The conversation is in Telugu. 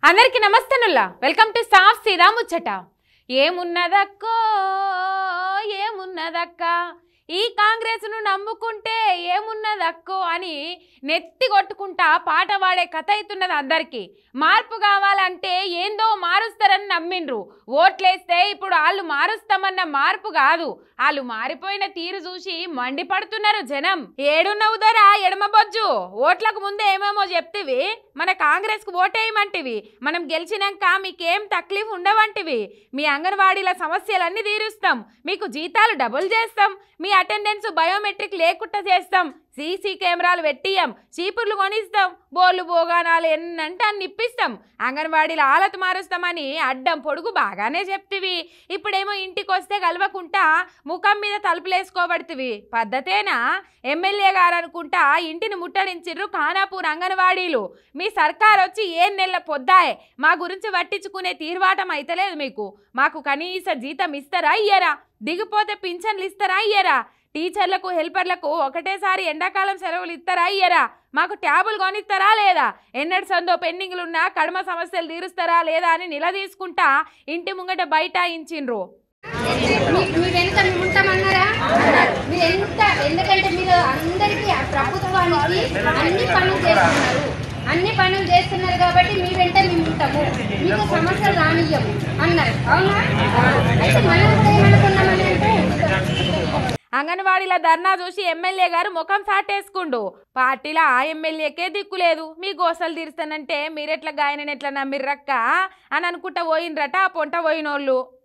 అందరికీ నమస్తేనుల్లా వెల్కమ్ టు సాఫ్ సీదా ముచ్చట. ఏమున్నదక్కో ఏమున్నదక్క, ఈ కాంగ్రెస్ను నమ్ముకుంటే ఏమున్నదక్కో అని నెత్తి కొట్టుకుంటా పాట పాడే కథ అవుతున్నది. అందరికీ మార్పు కావాలంటే ఏందో మారుస్తారని నమ్మిండ్రు. ఓట్లేస్తే ఇప్పుడు వాళ్ళు మారుస్తామన్న మార్పు కాదు, వాళ్ళు మారిపోయిన తీరు చూసి మండిపడుతున్నారు జనం. ఏడున్నవు ధర ఎడమ బొజ్జు, ఓట్లకు ముందే ఏమేమో చెప్తివి, మన కాంగ్రెస్ కు ఓటేయమంటివి, మనం గెలిచినాక మీకేం తక్లీఫ్ ఉండవంటివి, మీ అంగన్వాడీల సమస్యలన్నీ తీరుస్తాం, మీకు జీతాలు డబుల్ చేస్తాం, మీ అటెండెన్స్ బయోమెట్రిక్ లేకుండా చేస్తాం, సీసీ కెమెరాలు పెట్టియం, చీపుర్లు కొనిస్తాం, బోర్లు బోగానాలు ఎన్నంటే అన్ని ఇప్పిస్తాం, అంగన్వాడీల ఆలత మారుస్తామని అడ్డం పొడుగు బాగానే చెప్తివి. ఇప్పుడేమో ఇంటికి వస్తే కలవకుంటా ముఖం మీద తలుపులేసుకోబడుతుంది. పద్ధతేనా? ఎమ్మెల్యే గారు అనుకుంటా ఇంటిని ముట్టడించిర్రు ఖానాపూర్ అంగన్వాడీలు. మీ సర్కార్ వచ్చి 7 నెలల పొద్దాయే, మా గురించి పట్టించుకునే తీర్వాటం అయితలేదు మీకు. మాకు కనీస జీతం ఇస్తారా ఇయ్యరా? దిగిపోతే పింఛన్లు ఇస్తారా ఇయ్యరా? టీచర్లకు హెల్పర్లకు ఒకటేసారి ఎండాకాలం సెలవులు ఇస్తారా ఇయ్యరా? మాకు ట్యాబులు కొనిస్తారా లేదా? ఎన్నటి సందో పెండింగ్లున్నా కడమ సమస్యలు తీరుస్తారా లేదా అని నిలదీసుకుంటా ఇంటి ముంగట బైఠాయించిండ్రు. ఎందుకంటే మీరు అందరికీ ప్రభుత్వానికి అన్ని పనులు చేస్తున్నారు కాబట్టి మీ వెంట మేము ఉంటాము, మీకు సమస్యలు రానియ్యము అన్నారు. అవునా? అయితే మనం కూడా ఏమనుకున్నామని అంటే అంగన్వాడీల ధర్నా చూసి ఎమ్మెల్యే గారు ముఖం సాటేసుకుండు. పార్టీలో ఆ ఎమ్మెల్యేకే దిక్కులేదు, మీ గోసలు తీరుస్తానంటే మీరెట్లా గాయనని ఎట్లా నమ్మిర్రక్క అని అనుకుంటా పోయినరట ఆ పొంట పోయినోళ్ళు.